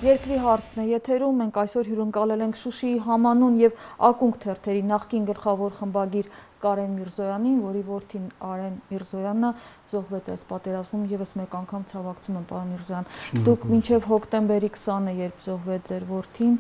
Երկրի հարցն է եթերում, մենք այսօր հյուրընկալել ենք Շուշիի համանուն եւ ակունք թերթերի նախկին գլխավոր խմբագիր Կարեն Միրզոյանին, որի որդին Արեն Միրզոյանն զոհվեց այս պատերազմում, եւս մեկ անգամ ցավակցում եմ, պարոն Միրզոյան։ Դուք մինչեւ հոկտեմբերի 20-ը, երբ զոհվեց ձեր որդին,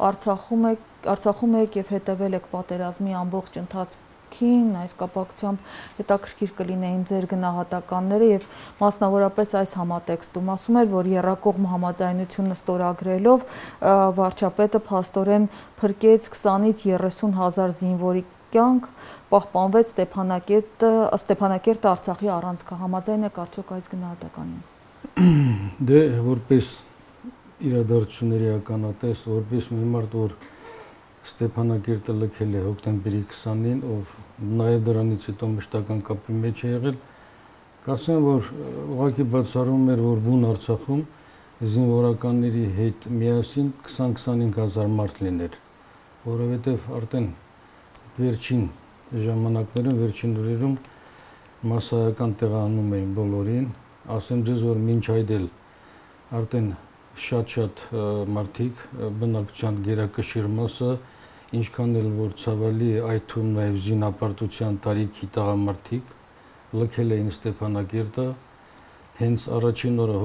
Արցախում եք եւ հետեւել եք պատերազմի ամբողջ ընթացքին, այս կապակցությամբ հետաքրքիր կլինեին ձեր գնահատականները եւ մասնավորապես այս համատեքստում ասում էր, որ եռակողմ համաձայնությունը ստորագրելով վարչապետը փաստորեն փրկեց 20-ից 30,000 զինվորի կյանք, պահպանվեց Ստեփանակերտը Արցախի առանցքը։ Համաձայն եք արդյոք այս գնահատականին։ Դե որպես իրադարձությունների ականատես, որպես մի մարդ, որ Ստեփանակերտը լքել է հոկտեմբերի 20-ին, ով նաև դրանից հետո մշտական կապի մեջ է եղել, կասեմ, որ ուղղակի բացառում էր, որ բուն Արցախում զինվորականների հետ միասին 20-25,000 մարդ լիներ, որովհետև արդեն վերջին ժամանակներում, վերջին օրերում մասսայական տեղահանում էին բոլորին, ասեմ ձեզ, որ մինչ այդ էլ արդեն շատ մարդիկ, բնակչության գերակշիռ մասը, ինչքան էլ որ ցավալի է, այդ թվում նաև զինապարտության տարիքի տղամարդիկ լքել էին Ստեփանակերտը, հենց առաջին օրը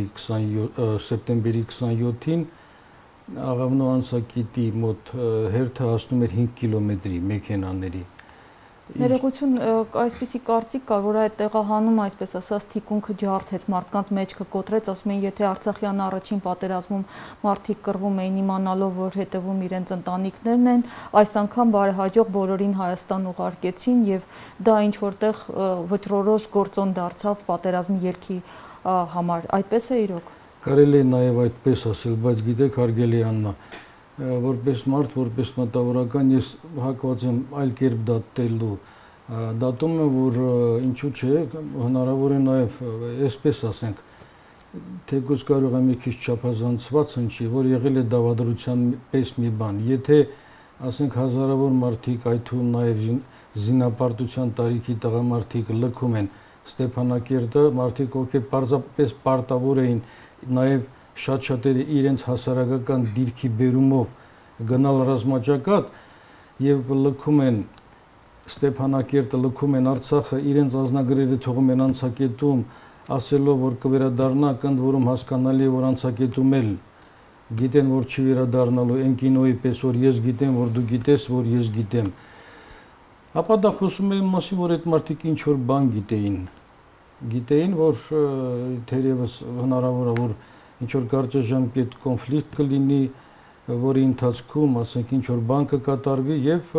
սեպտեմբերի 27-ին Աղավնո անցակետի մոտ հերթը հասնում էր 5 կիլոմետրի մեքենաների։ Ներողություն, այսպիսի կարծիք կա, որ այդ տեղահանում, այսպես ասած, թիկունքը ջարդեց, մարդկանց մեջքը կոտրեց, ասում են, եթե Արցախյան առաջին պատերազմում մարդիկ կռվում էին իմանալով, որ հետևում իրենց ընտանիքներն են, այս անգամ բարեհաջող բոլորին Հայաստան ուղարկեցին եւ դա ինչ որտեղ վճռորոշ գործոն դարձավ պատերազմի ելքի համար։ Այդպես է իրոք։ Կարելի է նաև այդպես ասել, բայց գիտեք, հարգելի Աննա, որպես մարդ, որպես մտավորական ես հակված եմ այլ կերպ դատելու։ Դատում եմ, որ ինչու՞ չէ, հնարավոր է նաև այսպես ասենք, թեկուզ կարող է մի քիչ չափազանցված հնչի, որ եղել է դավադրության պես մի բան։ Եթե ասենք հազարավոր մարդիկ, այդ թվում նաև զինապարտության տարիքի տղամարդիկ լքում են Ստեփանակերտը, մարդիկ, ովքեր պարզապես պարտավոր էին նաև շատ-շատերը իրենց հասարակական դիրքի բերումով գնալ ռազմաճակատ եւ լքում են Ստեփանակերտը, լքում են Արցախը, իրենց ազնագրերը թողում են անցակետում, ասելով, որ կվերադառնա, ընդ որում հասկանալի է, որ անցակետում էլ գիտեն, որ չի վերադառնալու, այն կինոյի պես, որ ես գիտեմ, որ դու գիտես, որ ես գիտեմ։ Ապա դա խոսում է մասին, որ այդ մարդիկ ինչ որ բան գիտեին, որ թերևս հնարավոր է, որ ինչ որ կարճաժամկետ կոնֆլիկտ կլինի, որի ընթացքում, ասենք, ինչ որ բան կկատարվի եւ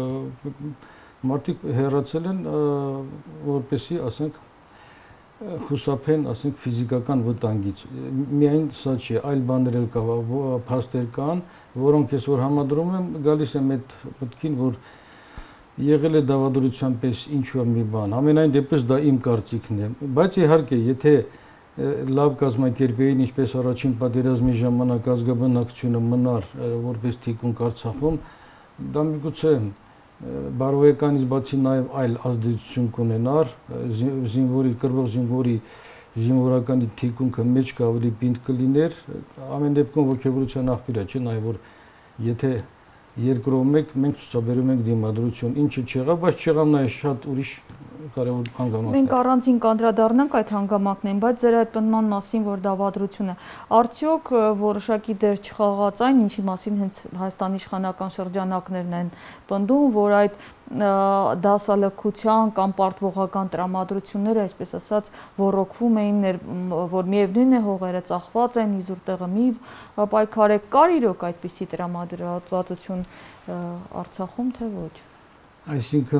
մարդիկ հեռացել են, որպեսզի, ասենք, խուսափեն, ասենք, ֆիզիկական վտանգից։ Միայն սա չի, այլ բաներ էլ կա, փաստեր կան, որոնք ես որ համադրում եմ, գալիս եմ այդ մտքին, որ եղել է դավադրության պես ինչ որ մի բան։ Ամենայն դեպս դա իմ կարծիքն է, բայց իհարկե, եթե լավ կազմակերպեին, ինչպես առաջին պատերազմի ժամանակ ազգաբնակչությունը մնար որպես թիկունք Արցախում, դա միգուցե բարոյականից բացի նաև այլ ազդեցություն կունենար, կռվող զինվորականի թիկունքը մեջ ավելի պինդ կլիներ, ամեն դեպքում ոգևորության աղբյուր է, չէ՞, նաև որ եթե երկրով մենք ցուցաբերում ենք դիմադրություն, ինչը չեղավ, բայց չեղավ նաև շատ ուրիշ կարևոր հանգամանքներ։ Մենք առանձին կանդրադառնանք այդ հանգամանքներին, բայց ձեր այդ պնդման մասին, որ դավադրությունը, արդյոք որոշակի դեր չխաղաց այն, ինչի մասին հենց Հայաստանի իշխանական շրջանակներն են պնդում, որ այդ դասալքության կամ պարտվողական տրամադրությունները, այսպես ասած, ոռոգվում էին, որ միևնույն է հողերը ծախված են, իզուր տեղը մի պայքարեք, կար իրոք այդպիսի տրամադրվածություն Արցախում, թե ոչ։ Այսինքն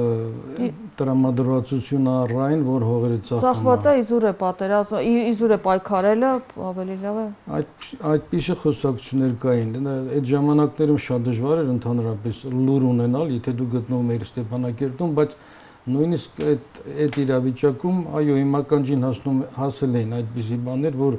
տրամադրվածություն առայն, որ հողերը ծախված է, իզուր է պայքարելը, ավելի լավ է։ Այդպիսի խոսակցություններ կային, այդ ժամանակներում շատ դժվար էր ընդհանրապես լուր ունենալ, եթե դու գտնվում էիր Ստեփանակերտում, բայց նույնիսկ այդ իրավիճակում, այո, իմ ականջին հասել էին այդպիսի բաներ, որ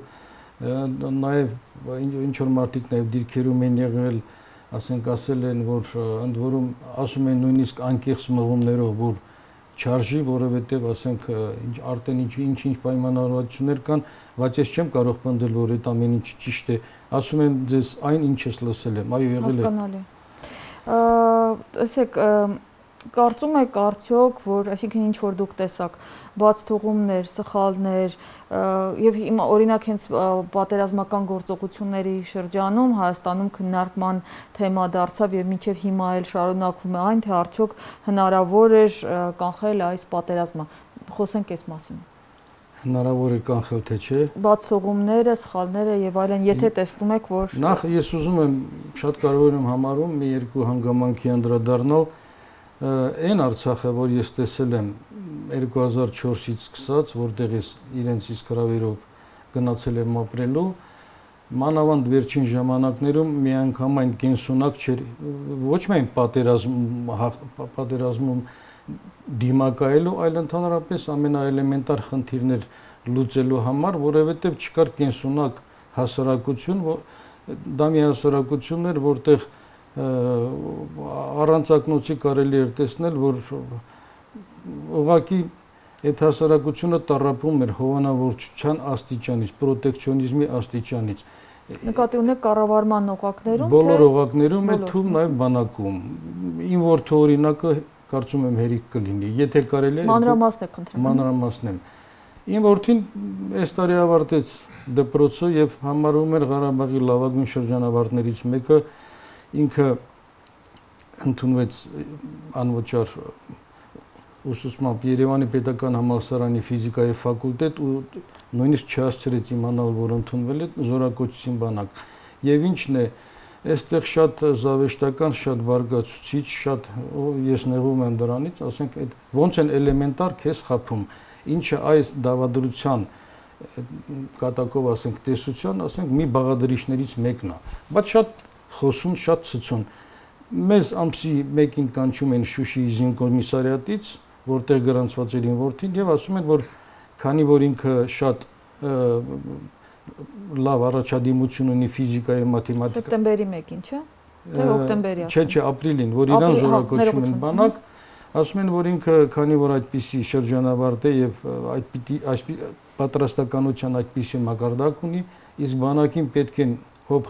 նաև ինչ որ մարդիկ նաև դիրքերում են եղել, ասենք ասել են, որ ընդ որում ասում են նույնիսկ անկեղծ մղումներով, որ չարժի, որովհետև ասենք արդեն ինչ պայմանավորվածություններ կան, բայց ես չեմ կարող պնդել, որ այդ ամեն ինչ ճիշտ է։ Ասում եմ ձեզ այն ինչ ես լսել եմ, այո, եղել է։ Հասկանալի։ Տեսեք, կարծում եք արդյոք, որ այսինքն ինչ որ դուք տեսաք, բաց թողումներ, սխալներ եւ հիմա օրինակ հենց պատերազմական գործողությունների շրջանում Հայաստանում քննարկման թեմա դարձավ եւ մինչեւ հիմա էլ շարունակվում է այն, թե արդյոք հնարավոր էր կանխել այս պատերազմը։ Խոսենք այս մասին։ Հնարավոր է կանխել, թե չէ։ Բաց թողումները, սխալները եւ այլն, եթե տեսնում եք, որ Նախ ես ուզում եմ շատ կարևոր եմ համարում մի երկու հանգամանքի անդրադառնալ այն Արցախը, որ ես տեսել եմ 2004-ից սկսած, որտեղ ես իրենց իսկ հրավերով գնացել եմ ապրելու, մանավանդ վերջին ժամանակներում միանգամայն կենսունակ չէր, ոչ միայն պատերազմում դիմակայելու, այլ ընդհանրապես ամենաէլեմենտար խնդիրներ լուծելու համար, որովհետև չկար կենսունակ հասարակություն, դա մի հասարակություն էր, որտեղ առանց ակնոցի կարելի էր տեսնել, որ ուղղակի այդ հասարակությունը տառապում էր հովանավորչության աստիճանից, պրոտեկցիոնիզմի աստիճանից։ Նկատի ունեք կառավարման օղակներում, բոլոր օղակներում է թվում նաև բանակում։ Իմ որդու օրինակը կարծում եմ հերիք կլինի, եթե կարելի է մանրամասն եք խնդրում։ Մանրամասն եմ։ Իմ որդին այս տարի ավարտեց դպրոցը եւ համարվում էր Ղարաբաղի լավագույն շրջանավարտներից մեկը, ինքը ընդունվեց անվճար ուսուցմամբ Երևանի Պետական Համալսարանի ֆիզիկայի ֆակուլտետ ու նույնիսկ չհասցրեց իմանալ, որ ընդունվել է զորակոչություն բանակ։ Եվ ինչն է, այստեղ շատ զավեշտական, շատ բարգացուցիչ, շատ ես նեղում եմ դրանից, ասենք այդ ոնց են էլեմենտար քեզ խափում, ինչը այս դավադրության կատակով ասենք տեսության, ասենք մի բաղադրիչներից մեկն է, բայց շատ խոսուն, շատ ցցուն։ Մեզ ամսի 1-ին կանչում են Շուշիի զինկոմիսարիատից, որտեղ գրանցված էր իմ որդին եւ ասում են, որ քանի որ ինքը շատ լավ առաջադիմություն ունի ֆիզիկայի, մաթեմատիկայի։ Սեպտեմբերի 1-ին, չէ՞։ Թե հոկտեմբերի։ Չէ, ապրիլին, որ իրան զորակոչում են բանակ, ասում են, որ ինքը քանի որ այդպիսի շրջանավարտ է եւ այդ պատրաստականության այդպիսի մակարդակ ունի, իսկ բանակին պետք են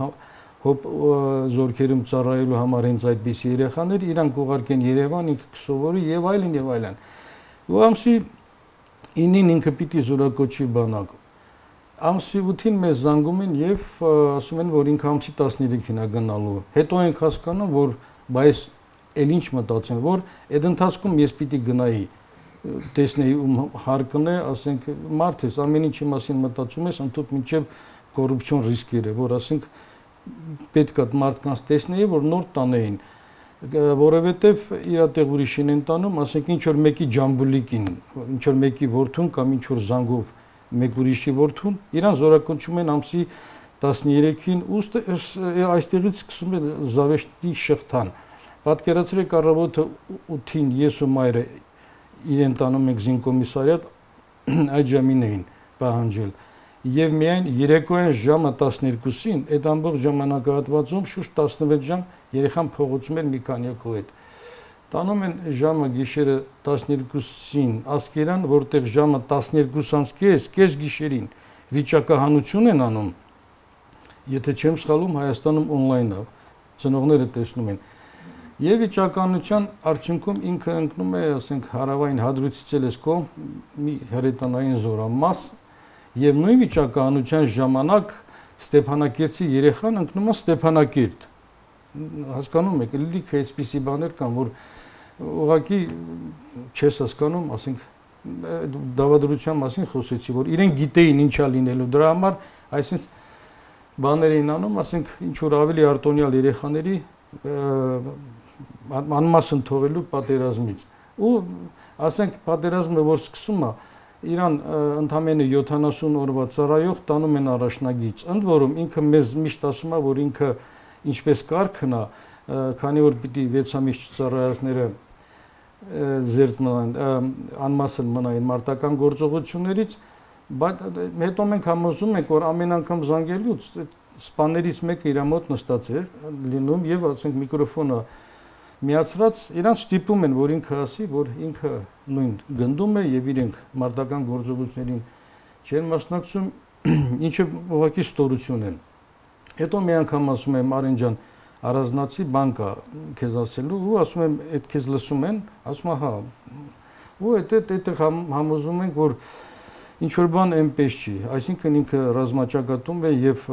հոբ զորքերում ծառայելու համար հենց այդպիսի երեխաներ, իրանք ուղարկեն Երևան, ինքը կսովորի եւ այլն եւ այլն։ Ու ամսի 9-ին ինքը պիտի զորակոչի բանակ։ Ամսի 8-ին մեզ զանգում են եւ ասում են, որ ինքը ամսի 13-ին է գնալու։ Հետո ենք հասկանում, որ բայց էլ ինչ մտածեն, որ այդ ընթացքում ես պիտի գնայի, տեսնեի ում հարկն է, ասենք մարդ ես, ամեն ինչի մասին մտածում ես, ընդհանուր մինչեւ կոռուպցիոն ռիսկերը, որ ասենք պետք է մարդկանց տեսնեի, որ նոր տանեին, որովհետև իր տեղ ուրիշին են տանում, ասենք ինչ որ մեկի ջամբուլիկին, ինչ որ մեկի որդուն կամ ինչ որ զանգով մեկ ուրիշի որդուն, իրան զորակոչում են ամսի 13-ին, այստեղից սկսում է զավեշտի շղթան։ Պատկերացրեք առավոտը 8-ին ես ու մայրը իրեն տանում ենք զինկոմիսարիատ, այդ ժամին էին պահանջել։ Եվ միայն երեկոյան ժամը 12-ին, այդ ամբողջ ժամանակահատվածում շուրջ 16 ժամ երեխան փողոցում էր մի քանյակու հետ։ Տանում են ժամը գիշերը 12-ին Ասկերան, որտեղ ժամը 12:30 կես գիշերին վիճակահանություն են անում։ Եթե չեմ սխալվում, Հայաստանում on-line է, ծնողները տեսնում են։ Եվ վիճակահանության արդյունքում ինքը ընկնում է, ասենք, հարավային հադրութից էլ էս կողմ մի հրետանային զորամաս, եւ նույն վիճակահանության ժամանակ Ստեփանակերտի երեխան ընկնում է Ստեփանակերտ։ Հասկանում եք, լիք այսպիսի բաներ կան, որ ուղղակի չես հասկանում, ասենք դավադրության մասին խոսեցի, որ իրենք գիտեին ինչա լինելու դրա համար, այսինքն բաներ էին անում, ասենք ինչ որ ավելի արտոնյալ երեխաների անմասն թողելու պատերազմից։ Ու ասենք պատերազմը որ սկսում է, իրան ընդամենը 70 օրվա ծառայող տանում են առաջնագիծ։ Ընդ որում ինքը մեզ միշտ ասում է, որ ինքը ինչպես կարգն է, քանի որ պիտի 6 ամիս ծառայածները զերծ մնան, անմասն մնային մարտական գործողություններից, բայց հետո մենք համոզում ենք, որ ամեն անգամ զանգելուց սպաներից մեկը իր մոտ նստած էր լինում եւ ասենք միկրոֆոնը միացրած իրանց ստիպում են, որ ինքը ասի, որ ինքը նույն գնդում է եւ իրենք մարտական գործողություններին չեն մասնակցում, ինչը ուղղակի ստորություն են։ Հետո մի անգամ ասում եմ Արեն ջան, առանձնացի բան կա քեզ ասելու ու ասում եմ, այդ քեզ լսում են, ասում հա։ Ու այդտեղ համոզում ենք, որ ինչ որ բան այնպես չի, այսինքն ինքը ռազմաճակատում է եւ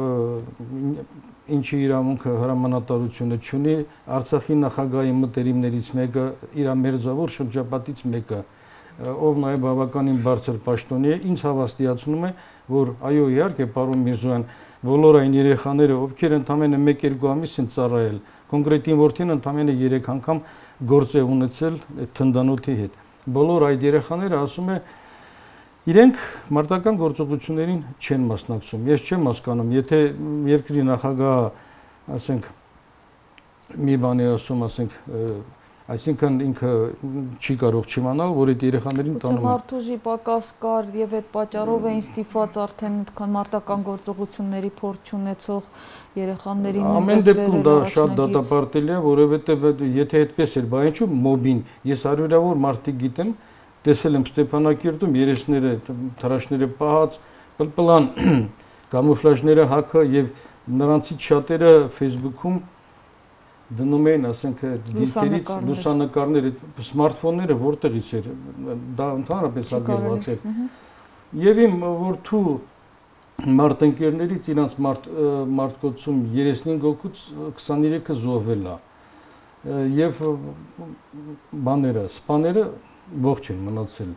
ինչի իրավունքը հրամանատարությունը չունի, Արցախի նախագահի մտերիմներից մեկը իր մերձավոր շրջապատից մեկը, ով նաեւ բավականին բարձր պաշտոնի է, ինձ հավաստիացնում է, որ այո, իհարկե, պարոն Միրզոյան, բոլոր այն երեխաները, ովքեր ընդամենը 1-2 ամիս են ծառայել, կոնկրետին որդին ընդամենը 3 անգամ գործ է ունեցել թնդանոթի հետ։ Բոլոր այդ երեխաները ասում է իրենք մարտական գործողություններին չեն մասնակցում։ Ես չեմ հասկանում, եթե երկրի նախագահը, ասենք, մի բան է ասում, ասենք, այսինքն ինքը չի կարող չիմանալ, որ այդ երեխաներին տանում են։ Մարդուժի պակաս կար եւ այդ պատճառով էին ստիպված արդեն այդքան մարտական գործողությունների փորձ ունեցող երեխաներին։ Ամեն դեպքում դա շատ դատապարտելի է, որովհետեւ եթե այդպես էր, բա ինչու մոբին, ես հարյուրավոր մարդիկ գիտեմ, տեսել եմ Ստեփանակերտում երեսները, թրաշները պահած, պլպլան կամուֆլաժները հակը եւ նրանցից շատերը Facebook-ում դնում էին, ասենք, դիրքերից լուսանկարներ, սմարթֆոնները որտեղից էր, դա ընդհանրապես արգելված էր։ Եվ իմ որդու մարտնկերներից իրանց մարտկոցում 35 հոգուց 23-ը զոհվել է։ Եվ բաները, սպաները ողջ են մնացել,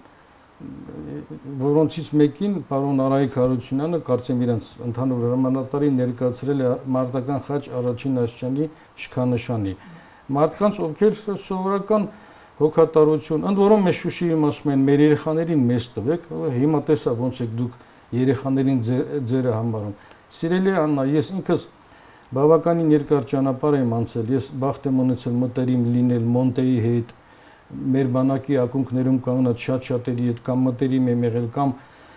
որոնցից մեկին պարոն Արայիկ Հարությունյանը կարծեմ իրենց ընդհանուր հրամանատարին ներկայացրել է մարտական խաչ առաջին աստիճանի շքանշանի։ Մարդկանց, ովքեր սովորական հոգատարություն, ընդ որում մեզ Շուշիում ասում են, մեր երեխաներին մեզ տվեք, հիմա տեսա ոնց եք դուք երեխաներին ձերը համարում։ Սիրելի Աննա, ես ինքս բավականին երկար ճանապարհ եմ անցել, ես բախտ եմ ունեցել մտերիմ լինել Մոնտեի հետ, մեր բանակի ակունքներում կանգնած շատ-շատերի հետ կամ մտերիմ եմ եղել կամ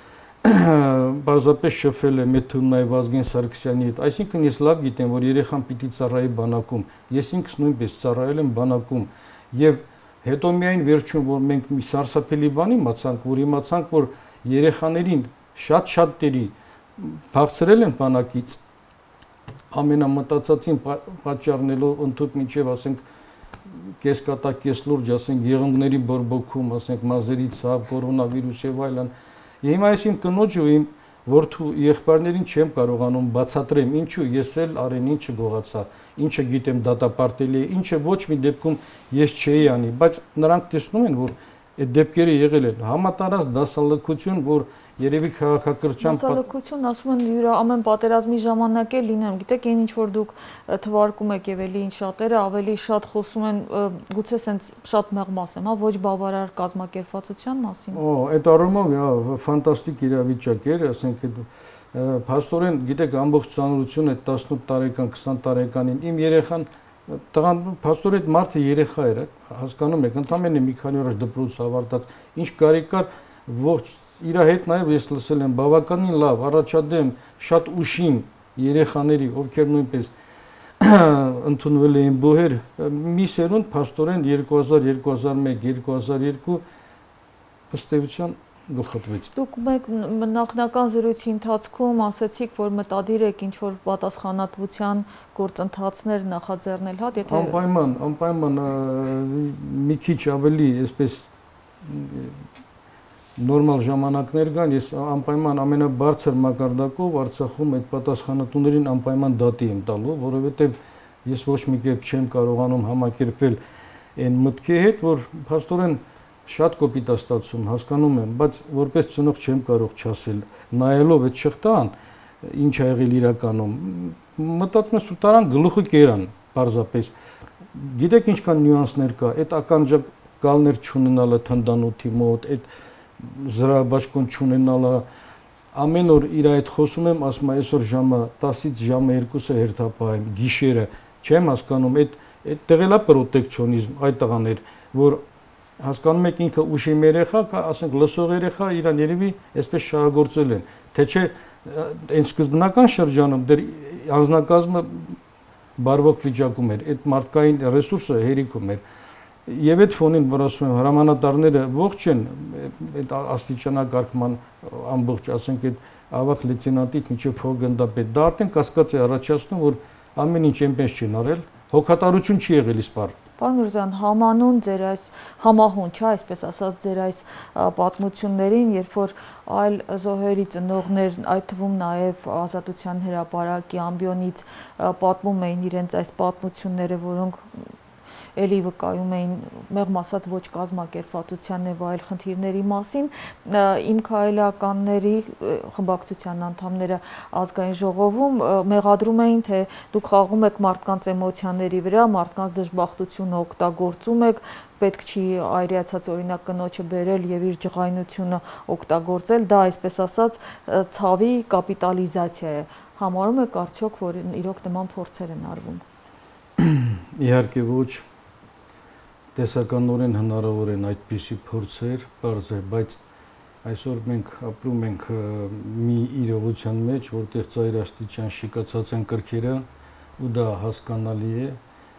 բարձրապես շփվել եմ Մեթումնայի Վազգեն Սարգսյանի հետ, այսինքն ես լավ գիտեմ, որ երեխան պիտի ծառայի բանակում, ես ինքս նույնպես ծառայել եմ բանակում եւ հետո միայն վերջում, որ մենք մի սարսափելի բանի իմացանք, որ իմացանք, որ երեխաներին շատ-շատերի փախցրել են բանակից, ամենամտածածին պատճառնելով ընդհանուր մինչև ասենք կեսկատակ, կեսլուրջ, ասենք եղունգների բորբոքում, ասենք մազերի ցավ, կորոնավիրուս եւ այլն։ Հիմա ես իմ կնոջ ու իմ որդու եղբայրներին չեմ կարողանում բացատրեմ, ինչու ես էլ արեն ինչը գողացա, ինչը գիտեմ դատապարտելի է, ինչը ոչ մի դեպքում ես չէի անի, բայց նրանք տեսնում են, որ այդ դեպքերը եղել են համատարած դասալքություն, որ երևի քաղաքակրթության դասալքություն ասում են յուրա ամեն պատերազմի ժամանակ է լինում, գիտեք, այն ինչ որ դուք թվարկում եք եւ էլի ինչ շատերը ավելի շատ խոսում են, գուցե սենց շատ մեղմ ասեմ, հա, ոչ բավարար կազմակերպվածության մասին։ Այդ առումով ֆանտաստիկ իրավիճակ էր, ասենք փաստորեն, գիտեք, ամբողջ ցանրությունը 18 տարեկան, 20 տարեկանին իմ երեխան տղան փաստորեն մարդը երեխա էր, հասկանում եք, ընդամենը մի քանի օր դպրոց ավարտած, ինչ կարիք կար, ողջ իր հետ նաև ես լսել եմ բավականին լավ, առաջադեմ շատ ուշին երեխաների, ովքեր նույնպես ընդունվել էին բուհեր, մի սերունդ փաստորեն 2000-2001, 2002 ըստ էության գլխատվեց։ Դուք մեկ նախնական զրույցի ընթացքում ասացիք, որ մտադիր եք ինչ-որ պատասխանատվության գործընթացներ նախաձեռնել, հա, եթե անպայման մի քիչ ավելի, այսպես նորմալ ժամանակներ կան, ես անպայման ամենաբարձր մակարդակով Արցախում այդ պատասխանատուներին անպայման դատի եմ տալու, որովհետև ես ոչ մի կերպ չեմ կարողանում համակերպվել այն մտքի հետ, որ փաստորեն շատ կոպիտ է ստացվում, հասկանում եմ, բայց որպես ծնող չեմ կարող չասել, նայելով այդ շղթան, ինչ ա եղել իրականում, մտածում ես տարան գլուխը կերան, պարզապես։ Գիտեք ինչքան նյուանսներ կա, այդ ականջակալներ չունենալը թնդանոթի մոտ, այդ զրահաբաճկոն չունենալը, ամեն օր իր այդ խոսում եմ, ասում այսօր ժամը 10-ից ժամը 2-ը հերթապահեմ, գիշերը, չեմ հասկանում, այդ տեղելա պրոտեկցիոնիզմ, այդ տղաներ, որ հասկանում եք ինքը ուշիմ երեխա, ասենք լսող երեխա իրան երևի այսպես շահագործել են, թե չէ այն սկզբնական շրջանում դեռ անձնակազմը բարվոք վիճակում էր, այդ մարդկային ռեսուրսը հերիքում էր։ Եվ այդ ֆոնին, որ ասում եմ, հրամանատարները ողջ են այդ աստիճանակարգման ամբողջ, ասենք այդ ավագ լեյտենանտից մինչև փոխգնդապետ, դա արդեն կասկած է առաջացնում, որ ամեն ինչ այնպես չեն արել, հոգատարություն չի եղել իսպառ։ Պարոն Միրզոյան, համանուն ձեր այս համահուն, չէ, այսպես ասած, ձեր այս պատմություններին, երբ որ այլ զոհերի ծնողներ, այդ թվում նաև Ազատության հրապարակի ամբիոնից պատմում էին իրենց այս պատմությունները, որոնք էլի վկայում էին մեղմ ասած ոչ կազմակերպվածության եւ այլ խնդիրների մասին, իմ քայլականների խմբակցության անդամները ազգային ժողովում մեղադրում էին, թե դուք խաղում եք մարդկանց էմոցիաների վրա, մարդկանց դժբախտությունը օգտագործում եք, պետք չի այրիացած օրինակ կնոջը բերել եւ իր ջղայնությունը օգտագործել, դա այսպես ասած ցավի կապիտալիզացիա է։ Համարում եք արդյոք, որ իրոք նման փորձեր են արվում։ Իհարկե ոչ, տեսականորեն հնարավոր են այդպիսի փորձեր, բարձ է, բայց այսօր մենք ապրում ենք մի իրողության մեջ, որտեղ ծայրաստիճան շիկացած են կրքերը ու դա հասկանալի է։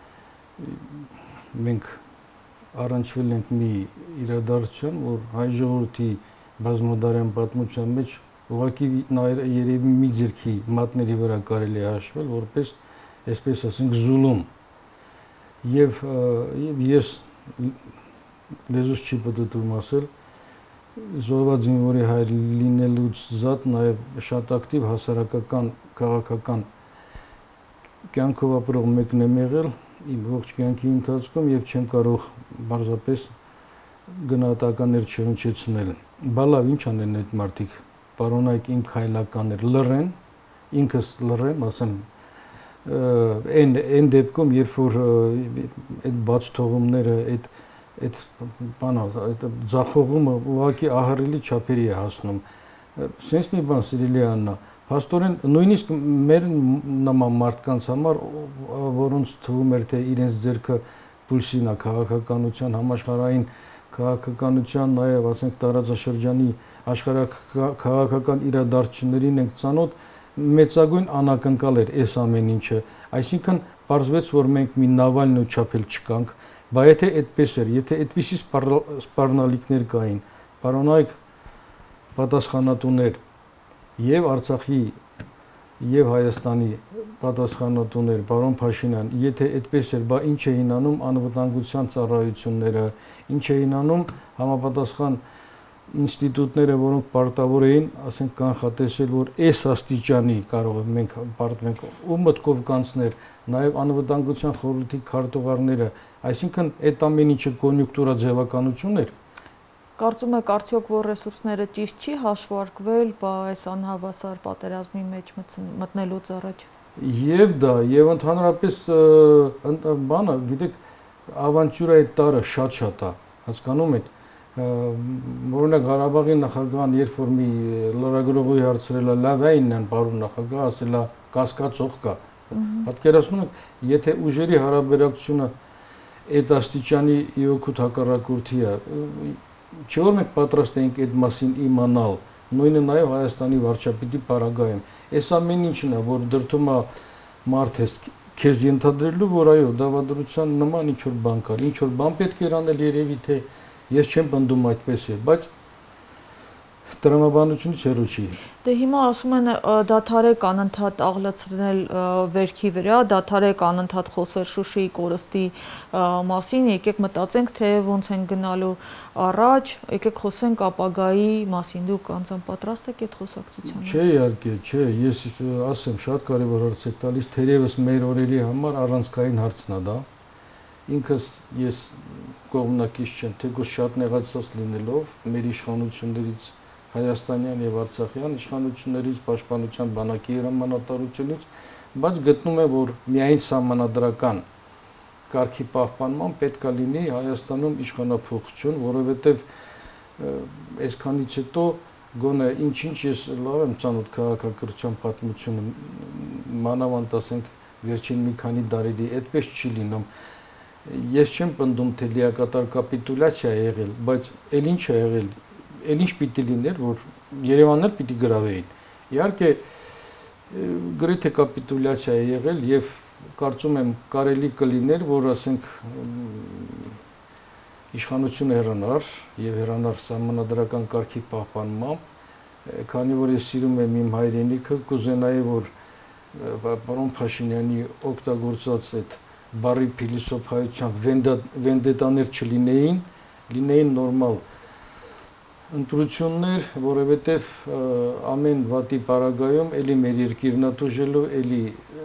Մենք առնչվել ենք մի իրադարձություն, որ հայ ժողովրդի բազմադարյան պատմության մեջ ուղղակի երևի մի ձեռքի մատների վրա կարելի է հաշվել, որպես այսպես ասենք զուլում։ Եվ ես լեզուս չի պատտվում ասել, զոհված զինվորի հայր լինելուց զատ նաև շատ ակտիվ հասարակական, քաղաքական կյանքով ապրող մեկն եմ եղել իմ ողջ կյանքի ընթացքում եւ չեմ կարող բարձրապես գնահատականներ չհնչեցնել։ Բա լավ, ինչ անեն այդ մարդիկ, պարոնայք իմ քայլականներ, լռեն, ինքս լռեմ, ասեմ, այն դեպքում, երբ որ այդ բաց թողումները, այդ բանը, այդ ձախողումը ուղղակի ահռելի չափերի է հասնում։ Սենց մի բան, սիրելի Աննա, փաստորեն նույնիսկ մեր նման մարդկանց համար, որոնց թվում էր, թե իրենց ձեռքը պուլսին է քաղաքականության, համաշխարհային քաղաքականության, նաև ասենք տարածաշրջանի աշխարհաքաղաքական իրադարձություններին ենք ծանոթ, մեծագույն անակնկալ էր այս ամեն ինչը, այսինքն պարզվեց, որ մենք մի Նավալնի չափել չկանք, բայց եթե այդպես էր, եթե այդպիսի սպառնալիքներ կային, պարոնայք պատասխանատուներ եւ Արցախի եւ Հայաստանի պատասխանատուներ, պարոն Փաշինյան, եթե այդպես էր, բա ինչ էին անում անվտանգության ծառայությունները, ինչ էին անում համապատասխան ինստիտուտները, որոնք պարտավոր էին, ասենք, կանխատեսել, որ այս աստիճանի կարող ենք պարտվենք ու մտքով կանցներ, նաև անվտանգության խորհրդի քարտուղարները, այսինքն այդ ամեն ինչը կոնյունկտուրա ձևականություն էր։ Կարծում եք արդյոք, որ ռեսուրսները ճիշտ չի հաշվարկվել, այս անհավասար պատերազմի մեջ մտնելուց առաջ։ Եվ դա, եւ ընդհանրապես բանը, գիտեք, ավանտյուրայի տարը շատ է, հասկանում եք։ Օրինակ Ղարաբաղի նախագահան երբ որ մի լրագրողի հարցրել է, լավ է իննան պարոն նախագահ, ասել է կասկածող կա։ Պատկերացնում եք, եթե ուժերի հարաբերակցությունը այդ աստիճանի իօքուտ հակառակորդի է, չէ՞ որ մենք պատրաստ ենք այդ մասին իմանալ, նույնը նաև Հայաստանի վարչապետի պարագայում։ Այս ամեն ինչն է, որ դրդում է մարդես քեզ ենթադրելու, որ այո, դավադրության նման ինչ որ բան կար, ինչ որ բան պետք էր անել, երևի թե ես չեմ պնդում այդպես է, բայց տրամաբանությունից հեռու չի։ Դե հիմա ասում են դադարեք անընդհատ աղլացնել վերքի վրա, դադարեք անընդհատ խոսել Շուշիի կորստի մասին, եկեք մտածենք, թե ոնց են գնալու առաջ, եկեք խոսենք ապագայի մասին, դուք անձամբ պատրաստ եք այդ խոսակցությանը։ Չէ, իհարկե, չէ, ես ասեմ, շատ կարևոր հարց եք տալիս, թերևս մեր օրերի համար առանցքային հարցն է դա։ Ինքս ես կողմնակից չեմ, թեկուզ շատ նեղացած լինելով մեր իշխանություններից, հայաստանյան եւ արցախյան իշխանություններից, պաշտպանության բանակի հրամանատարությունից, բայց գտնում եմ, որ միայն սահմանադրական կարգի պահպանման պետք է լինի Հայաստանում իշխանափոխություն, որովհետեւ այսքանից հետո գոնե ինչ-ինչ ես լավ եմ ծանոթ քաղաքակրթության պատմությունը, մանավանդ ասենք վերջին մի քանի դարերի այդպես չի լինում։ Ես չեմ պնդում, թե լիակատար կապիտուլյացիա է եղել, բայց էլ ինչ է եղել, էլ ինչ պիտի լիներ, որ Երևանն պիտի գրավեին։ Իհարկե գրեթե կապիտուլյացիա է եղել եւ կարծում եմ կարելի կլիներ, որ ասենք իշխանությունը հեռանար եւ հեռանար սահմանադրական կարգի պահպանմամբ, քանի որ ես սիրում եմ իմ հայրենիքը, կուզենայի, որ պարոն Փաշինյանի օգտագործած այդ բարի փիլիսոփայությամբ վենդետաներ չլինեին, լինեին նորմալ ընտրություններ, որովհետև ամեն վատի պարագայում էլի մեր երկիրն է տուժելու, էլի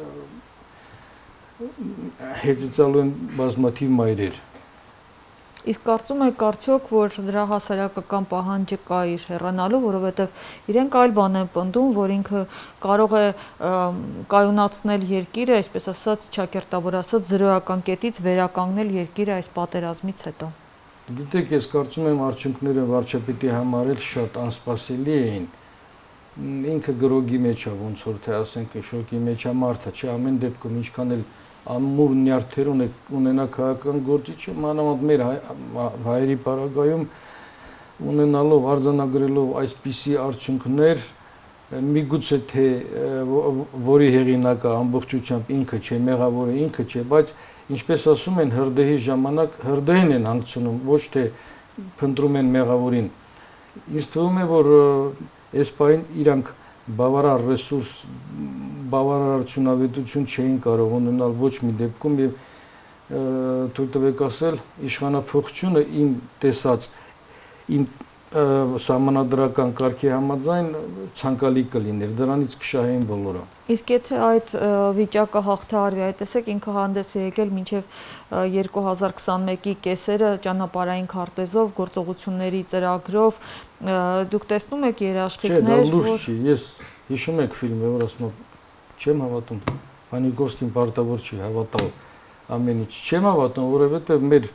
հեծծալու են բազմաթիվ մայրեր։ Իսկ կարծում եք արդյոք, որ դրա հասարակական պահանջը կա իր հեռանալու, որովհետև իրենք այլ բան են պնդում, որ ինքը կարող է կայունացնել երկիրը, այսպես ասած, ճակերտավոր ասած, զրոյական կետից վերականգնել երկիրը այս պատերազմից հետո։ Գիտեք, ես կարծում եմ արդյունքները վարչապետի համարել շատ անսպասելի էին։ Ինքը գրոգի մեջ է, ոնց որ թե ասենք, շոկի մեջ է մարդը, չէ, ամեն դեպքում ինչքան էլ ամուր նյարդեր ունենա քաղաքական գործիչը, մանավանդ մեր հայերի պարագայում ունենալով, արձանագրելով այսպիսի արդյունքներ, միգուցե թե որի հեղինակը ամբողջությամբ ինքը չէ, մեղավորը ինքը չէ, բայց ինչպես ասում են, հրդեհի ժամանակ հրդեհն են հանգցնում, ոչ թե փնտրում են մեղավորին։ Ինձ թվում է, որ այս պահին իրանք բավարար ռեսուրս, բավարար արդյունավետություն չէին կարող ունենալ ոչ մի դեպքում եւ թույլ տվեք ասել, իշխանափոխությունը իմ տեսած իմ սահմանադրական կարգի համաձայն ցանկալի կլիներ, դրանից կշահեին բոլորը։ Իսկ եթե այդ վիճակը հաղթահարվի, այդ տեսեք ինքը հանդես է եկել մինչև 2021-ի կեսերը ճանապարհային քարտեզով, գործողությունների ծրագրով, դուք տեսնում եք երաշխիքներ, չէ, դա լուրջ չի, ես հիշում եք ֆիլմը, որ ասում եմ, չեմ հավատում, Պանիկովսկին պարտավոր չի հավատալ ամեն ինչ, չեմ հավատում, որովհետև մեր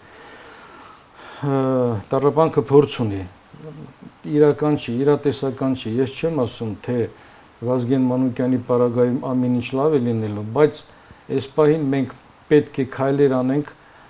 տառապանքը փորձ ունի, իրական չի, իրատեսական չի, ես չեմ ասում, թե Վազգեն Մանուկյանի պարագայում ամեն ինչ լավ է լինելու, բայց այս պահին մենք պետք է քայլեր անենք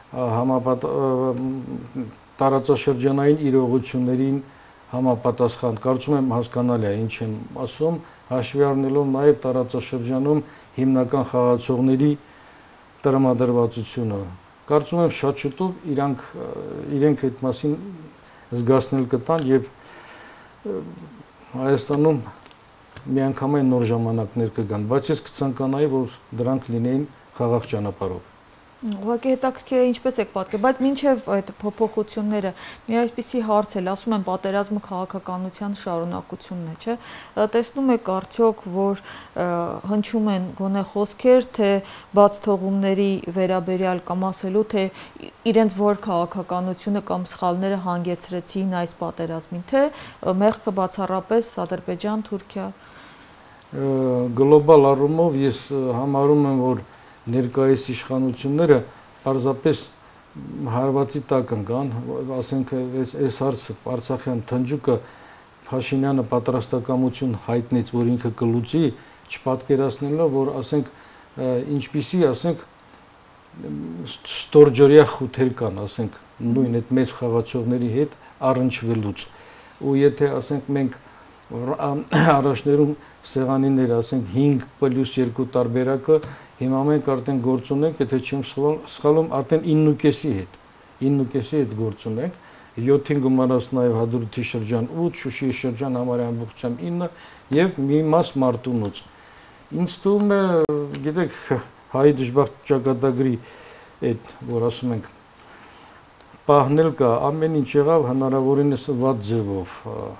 տարածաշրջանային իրողություններին համապատասխան, կարծում եմ հասկանալի է ինչ եմ ասում, հաշվի առնելով նաև տարածաշրջանում հիմնական խաղացողների տրամադրվածությունը։ Կարծում եմ շատ շուտով իրենք այդ մասին զգացնել կտան եւ Հայաստանում միանգամայն նոր ժամանակներ կգան, բայց ես կցանկանայի, որ դրանք լինեին խաղաղ ճանապարհով։ Ուղղակի հետաքրքիր է ինչպես եք պատկերացնում, բայց մինչև այդ փոփոխությունները մի այսպիսի հարց էլ, ասում են պատերազմը քաղաքականության շարունակությունն է, չէ՞։ Տեսնում եք արդյոք, որ հնչում են գոնե խոսքեր, թե բաց թողումների վերաբերյալ կամ ասելու, թե իրենց որ քաղաքականությունը կամ սխալները հանգեցրեցին այս պատերազմին, թե մեղքը բացառապես Ադրբեջան, Թուրքիա։ Գլոբալ առումով ես համարում եմ, որ ներկայիս իշխանությունները պարզապես հարվածի տակ ընկան, ասենք այս հարցը Արցախյան թնջուկը Փաշինյանը պատրաստակամություն հայտնեց, որ ինքը կլուծի, չպատկերացնելով, որ ասենք ինչպիսի, ասենք ստորջորյա խութեր կան, ասենք նույն այդ մեծ խաղացողների հետ առնչվելուց։ Ու եթե ասենք մենք առաջներում սեղանիներ, ասենք 5+2 տարբերակը հիմա մենք արդեն գործ ունենք, եթե չեմ սխալվում, արդեն 9.5 հետ գործ ունենք, 7-ին գումարած նաև Հադրութի շրջան 8, Շուշիի շրջան համարյա ամբողջությամբ 9 եւ մի մաս Մարտունուց։ Ինձ թվում է, գիտեք, հայի դժբախտ ճակատագրի այդ, որ ասում ենք, պահնել կա, ամեն ինչ եղավ հնարավորինս վատ ձևով։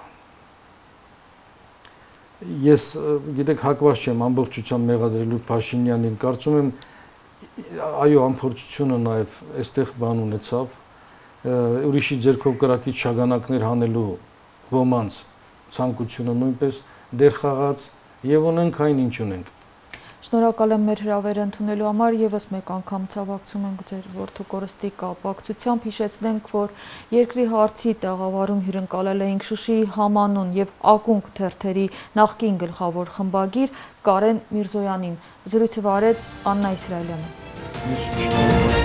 Ես գիտեք հակված չեմ ամբողջությամբ մեղադրելու Փաշինյանին, կարծում եմ այո անփորձությունը նաև այստեղ բան ունեցավ, ուրիշի ձեռքով կրակից շագանակներ հանելու ոմանց ցանկությունը նույնպես դեր խաղաց եւ ունենք այն ինչ ունենք։ Շնորհակալ եմ մեր հրավերը ընդունելու համար, եւս մեկ անգամ ցավակցում ենք ձեր որդու կորստի կապակցությամբ, հիշեցնենք, որ երկրի հարցի տաղավարում հյուրընկալել էինք Շուշիի Համանուն եւ Ակունք թերթերի նախկին գլխավոր խմբագիր Կարեն Միրզոյանին, զրույցը վարեց Աննա Իսրայելյանը։